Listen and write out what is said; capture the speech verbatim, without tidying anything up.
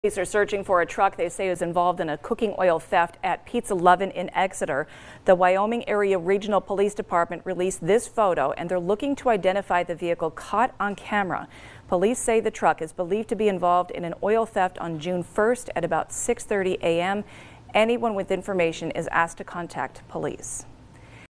Police are searching for a truck they say is involved in a cooking oil theft at Pizza Lovin' in Exeter. The Wyoming Area Regional Police Department released this photo, and they're looking to identify the vehicle caught on camera. Police say the truck is believed to be involved in an oil theft on June first at about six thirty a m Anyone with information is asked to contact police.